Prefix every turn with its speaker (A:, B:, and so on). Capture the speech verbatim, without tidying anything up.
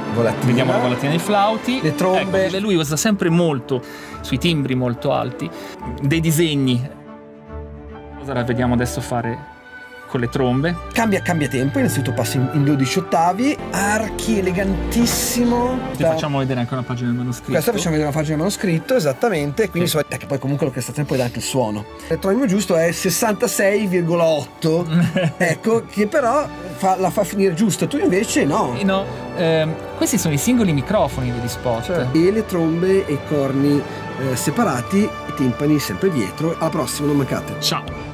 A: volatina.
B: Vediamo la volatina dei flauti.
A: Le trombe.
B: Ecco, lui usa sempre molto sui timbri molto alti, dei disegni. Cosa la vediamo adesso fare con le trombe?
A: Cambia, cambia tempo, innanzitutto passa in, in dodici ottavi, archi elegantissimo.
B: Ti facciamo vedere anche una pagina del manoscritto.
A: Questa facciamo vedere una pagina del manoscritto, esattamente, quindi sì. Insomma, che poi comunque l'orchestrazione poi dà anche il suono. L'eletronimo giusto è sessantasei virgola otto, ecco, che però fa, la fa finire giusta, tu invece no.
B: No, ehm, questi sono i singoli microfoni degli spot.
A: Cioè, e le trombe e i corni eh, separati, i timpani sempre dietro. Alla prossima, non mancate.
B: Ciao.